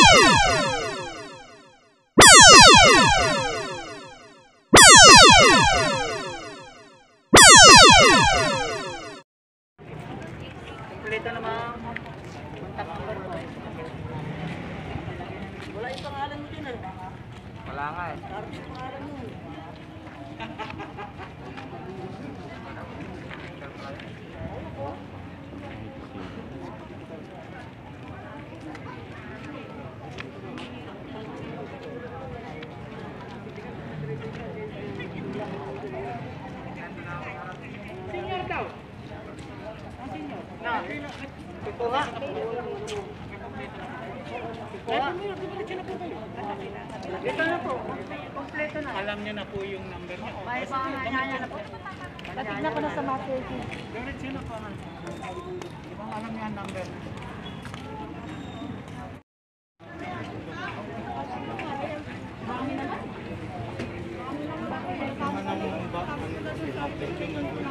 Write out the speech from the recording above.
Kompleto na mga contact number ko. Wala yung pangalan mo dyan eh. Wala nga eh. Tarap yung pangalan mo. Senior daw. Ang senior. Na. Kukuha. Kukuha. Ito na po. Kompleto na. Alam niyo na po yung number niyo. May panganyaya na po. Natignan ko na sa message. Diretso na po. Ibang alam niya ang number. Ano